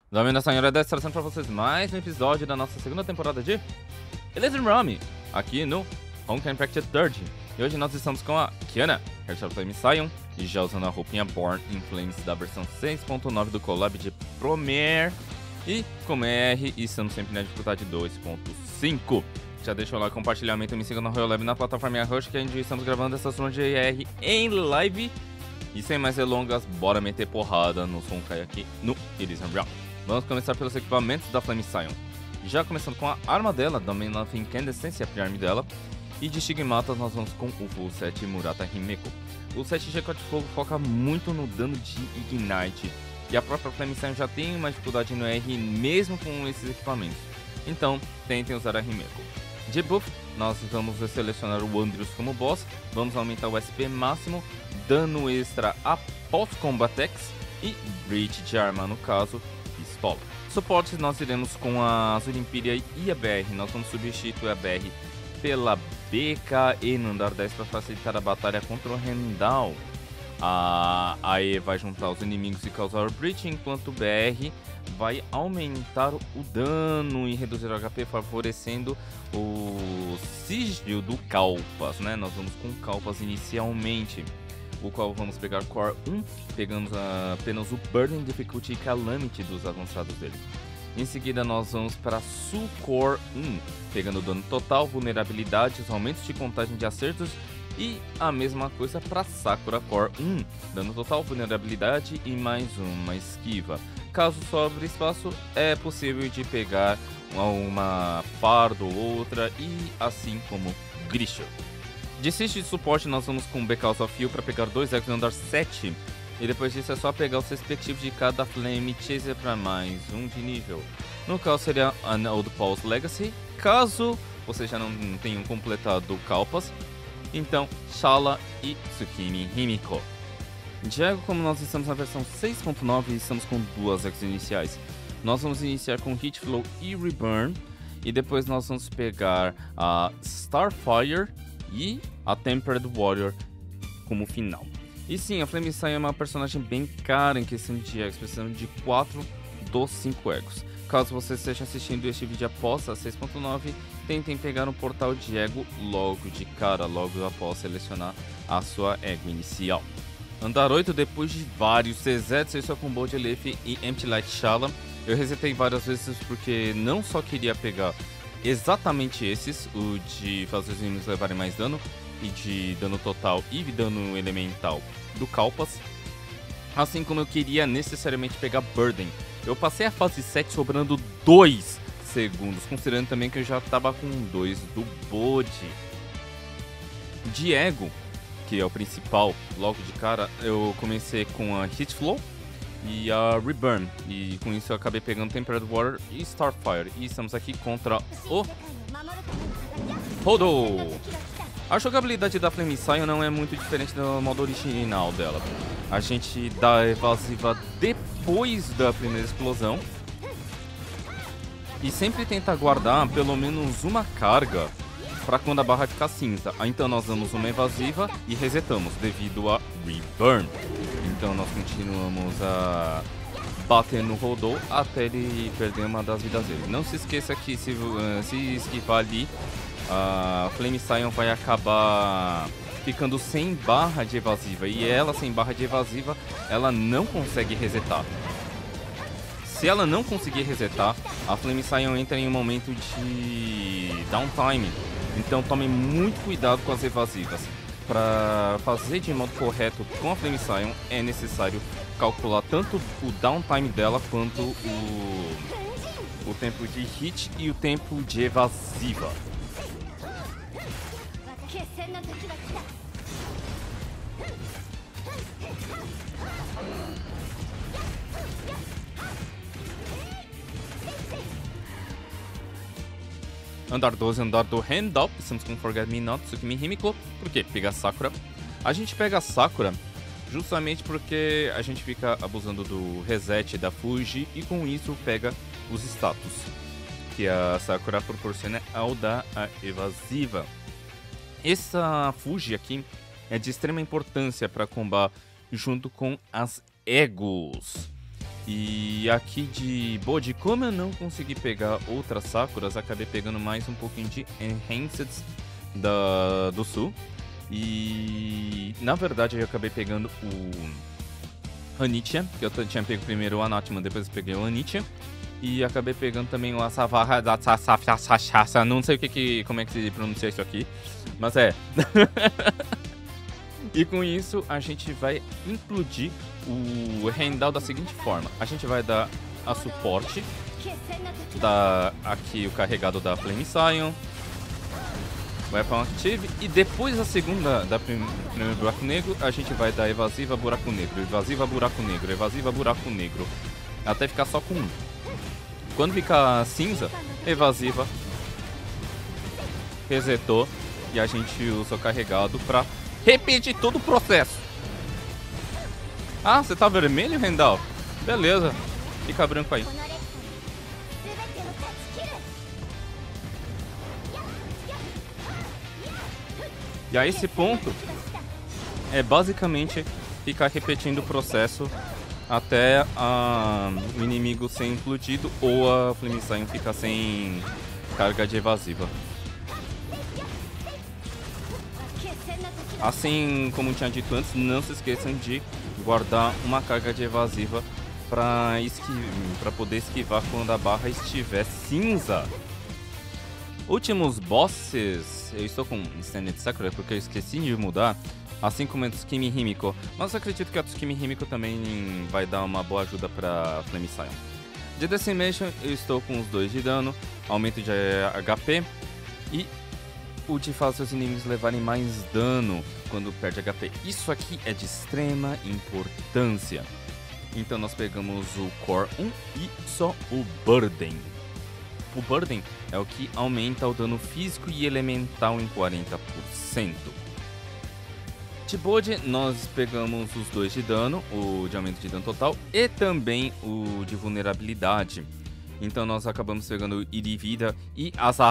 Dominação e hora 10 trazendo pra vocês mais um episódio da nossa segunda temporada de Elysium Realm, aqui no Honkai Impact 30. E hoje nós estamos com a Kiana, Hershel Flame Sion, e já usando a roupinha Born in Flames da versão 6.9 do collab de Promare. E com R, e estamos sempre na dificuldade 2.5. Já deixa o like, compartilhamento e me siga no Royal Lab na plataforma Rush, que ainda estamos gravando essa sessão de ER em live. E sem mais delongas, bora meter porrada no Honkai aqui no Elysium Realm. Vamos começar pelos equipamentos da Flame Sion. Já começando com a arma dela, Domain of Incandescence, a arma dela. E de Stigmatas nós vamos com o Full Set Murata Himeko. O set G4 de fogo foca muito no dano de Ignite. E a própria Flame Sion já tem uma dificuldade no R mesmo com esses equipamentos. Então, tentem usar a Himeko. De buff, nós vamos selecionar o Andrius como boss. Vamos aumentar o SP máximo, dano extra após Combatex e Breach de arma no caso. Pistola. Suportes nós iremos com a Azul Imperia e a BR. Nós vamos substituir a BR pela BKE no andar 10 para facilitar a batalha contra o Rendal. A E vai juntar os inimigos e causar o Breach, enquanto o BR vai aumentar o dano e reduzir o HP, favorecendo o sigilo do Kalpas, né? Nós vamos com Kalpas inicialmente, o qual vamos pegar Core 1, pegamos apenas o Burden, Difficulty e Calamity dos avançados dele. Em seguida nós vamos para Su Core 1, pegando dano total, vulnerabilidades, aumentos de contagem de acertos e a mesma coisa para Sakura Core 1, dano total, vulnerabilidade e mais uma esquiva. Caso sobre espaço, é possível de pegar uma Fardo ou outra, e assim como Grisha. De assist de suporte nós vamos com Because of You para pegar 2 eggs no andar 7. E depois disso é só pegar os respectivos de cada Flame Chaser para mais um de nível. No caso seria An Old Pulse Legacy, caso você já não tenham completado o Kalpas. Então, Shala e Tsukimi Himiko. Diego, como nós estamos na versão 6.9 e estamos com duas eggs iniciais, nós vamos iniciar com Hit Flow e Reburn. E depois nós vamos pegar a Starfire e a Tempered Warrior como final. E sim, a Flame Sion é uma personagem bem cara em questão de egos, precisando de 4 dos 5 egos. Caso você esteja assistindo este vídeo após a 6.9, tentem pegar um portal de ego logo de cara, logo após selecionar a sua ego inicial. Andar 8, depois de vários resets, eu estou com Bold Leaf e Empty Light Shala. Eu resetei várias vezes porque não só queria pegar exatamente esses, o de fazer os inimigos levarem mais dano, e de dano total e dano elemental do Kalpas, assim como eu queria necessariamente pegar Burden. Eu passei a fase 7 sobrando 2 segundos, considerando também que eu já estava com 2 do Bode. De ego, que é o principal, logo de cara, eu comecei com a Hit Flow e a Reburn, e com isso eu acabei pegando Tempered Water e Starfire, e estamos aqui contra o Hodo. A jogabilidade da Flame Sion não é muito diferente do modo original dela. A gente dá a evasiva depois da primeira explosão e sempre tenta guardar pelo menos uma carga para quando a barra ficar cinza. Então nós damos uma evasiva e resetamos devido a Reburn. Então nós continuamos a bater no Rodô até ele perder uma das vidas dele. Não se esqueça que se esquivar ali, a Flame Sion vai acabar ficando sem barra de evasiva. E ela sem barra de evasiva, ela não consegue resetar. Se ela não conseguir resetar, a Flame Sion entra em um momento de downtime. Então tome muito cuidado com as evasivas. Para fazer de modo correto com a Flame Sion, é necessário calcular tanto o downtime dela quanto o tempo de hit e o tempo de evasiva. Andar 12, andar do Rendal, estamos com Forget Me Not, Tsukimi Himiko. Por quê? Pegar Sakura. A gente pega a Sakura justamente porque a gente fica abusando do reset da Fuji e com isso pega os status que a Sakura proporciona ao dar a evasiva. Essa Fuji aqui é de extrema importância para combar junto com as Egos. E aqui de Bode, como eu não consegui pegar outras Sakuras, acabei pegando mais um pouquinho de Enhanced do Sul. E na verdade eu acabei pegando o Anitia, que eu tinha pego primeiro o Anatman, depois eu peguei o Anitia. E acabei pegando também o Asavarra da Safachachassa, não sei como é que se pronuncia isso aqui, mas é. E com isso a gente vai implodir o Rendal da seguinte forma: a gente vai dar a suporte, dar aqui o carregado da Flame Scion, Weapon Active, e depois da segunda, da primeiro buraco negro, a gente vai dar evasiva buraco negro, evasiva buraco negro, evasiva buraco negro, até ficar só com um. Quando ficar cinza, evasiva, resetou, e a gente usa o carregado pra repetir todo o processo. Ah, você tá vermelho, Rendal? Beleza, fica branco aí. E a esse ponto, é basicamente ficar repetindo o processo até o inimigo ser implodido ou a Flame Scion ficar sem carga de evasiva. Assim como tinha dito antes, não se esqueçam de guardar uma carga de evasiva para poder esquivar quando a barra estiver cinza. Últimos bosses, eu estou com Standard Sakura porque eu esqueci de mudar, assim como a Tsukimi Himiko, mas eu acredito que a Tsukimi Himiko também vai dar uma boa ajuda para Flame Scion. De Decimation eu estou com os 2 de dano, aumento de HP e o de fazer os inimigos levarem mais dano quando perde HP. Isso aqui é de extrema importância. Então nós pegamos o Core 1 e só o Burden. O Burden é o que aumenta o dano físico e elemental em 40%. De Bode, nós pegamos os 2 de dano, o de aumento de dano total e também o de vulnerabilidade. Então nós acabamos pegando o Irivida e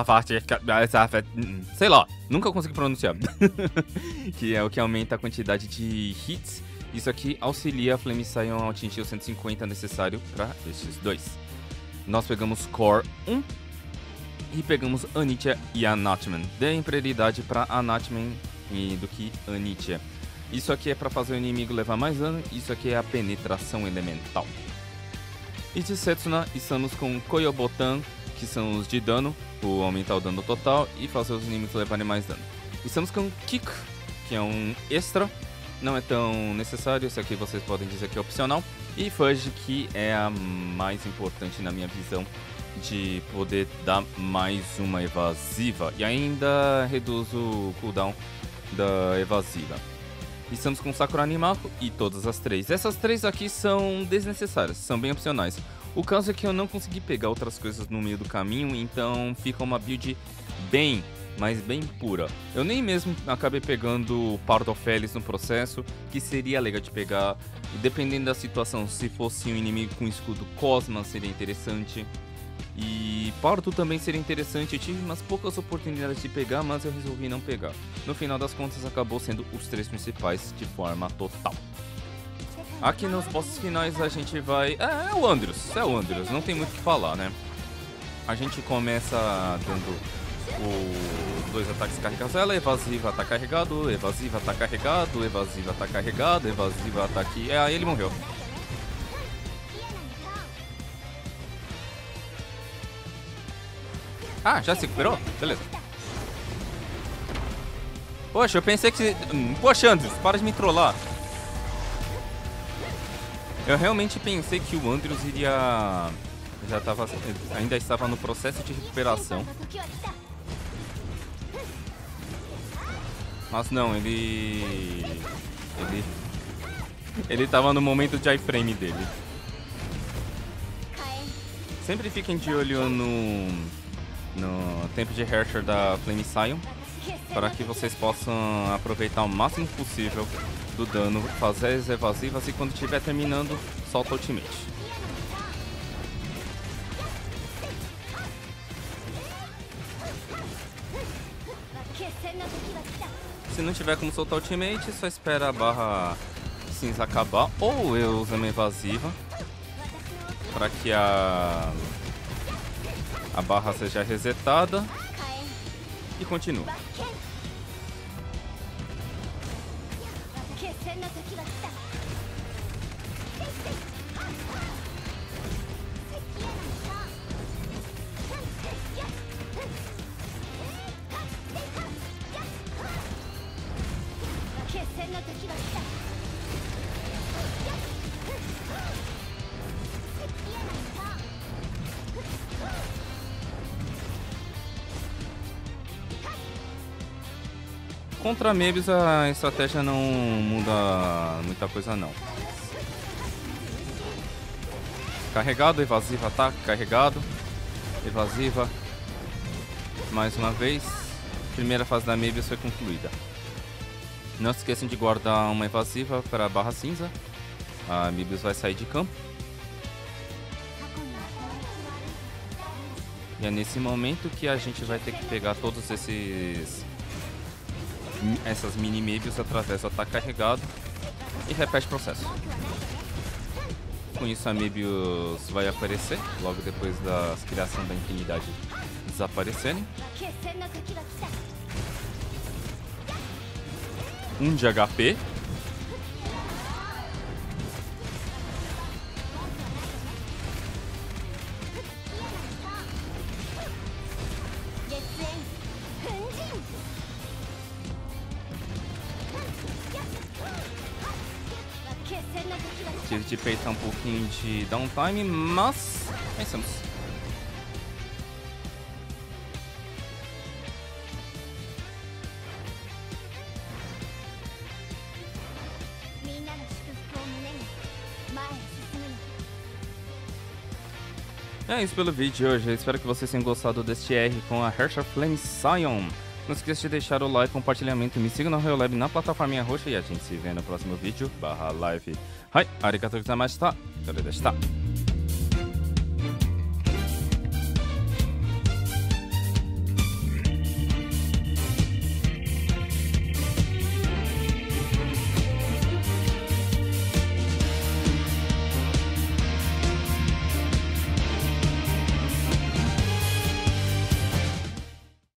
sei lá, nunca consegui pronunciar. Que é o que aumenta a quantidade de hits. Isso aqui auxilia a Flame Scion a atingir os 150 necessário para esses dois. Nós pegamos Core 1 e pegamos Anitia e Anatman. Deem prioridade para Anatman do que Anitia. Isso aqui é para fazer o inimigo levar mais dano, isso aqui é a penetração elemental. E de Setsuna, estamos com Koyobotan, que são os de dano, o aumentar o dano total e fazer os inimigos levarem mais dano. Estamos com Kick, que é um extra, não é tão necessário, isso aqui vocês podem dizer que é opcional. E Fudge, que é a mais importante na minha visão, de poder dar mais uma evasiva e ainda reduz o cooldown da evasiva. Estamos com Sakura Animako e todas as 3. Essas 3 aqui são desnecessárias, são bem opcionais. O caso é que eu não consegui pegar outras coisas no meio do caminho, então fica uma build bem, mas bem pura. Eu nem mesmo acabei pegando Pardophelis no processo, que seria legal de pegar. E dependendo da situação, se fosse um inimigo com escudo Cosma, seria interessante. E Pardo também seria interessante, eu tive umas poucas oportunidades de pegar, mas eu resolvi não pegar. No final das contas acabou sendo os 3 principais de forma total. Aqui nos bosses finais a gente vai... É o Andrews, não tem muito o que falar, né? A gente começa dando os 2 ataques carregados, ela evasiva tá carregado, evasiva tá carregado, evasiva tá carregado, evasiva tá aqui... Aí ele morreu. Ah, já se recuperou? Beleza. Poxa, eu pensei que... Poxa, Andrews, para de me trollar. Eu realmente pensei que o Andrews iria... ainda estava no processo de recuperação. Mas não, ele estava no momento de iframe dele. Sempre fiquem de olho no tempo de Herrscher da Flame Scion, para que vocês possam aproveitar o máximo possível do dano, fazer as evasivas e quando estiver terminando, solta o ultimate. Se não tiver como soltar o ultimate, só espera a barra cinza acabar ou eu uso a minha evasiva para que a barra seja resetada e continua. Contra Mebius a estratégia não muda muita coisa não. Carregado, evasiva, ataque, carregado, evasiva. Mais uma vez, primeira fase da Mebius foi concluída. Não se esqueçam de guardar uma evasiva para a barra cinza. A Mebius vai sair de campo. E é nesse momento que a gente vai ter que pegar todos essas mini Mebius através do ataque carregado e repete o processo. Com isso a Mebius vai aparecer logo depois da criação da infinidade desaparecerem. 1 de HP. Tive de peitar um pouquinho de downtime, mas vencemos. É isso pelo vídeo de hoje. Eu espero que vocês tenham gostado deste R com a Heart of Flame Sion. Não esqueça de deixar o like, compartilhamento, me siga no Reolab na plataforma roxa e a gente se vê no próximo vídeo /live. Arigatou gozaimashita.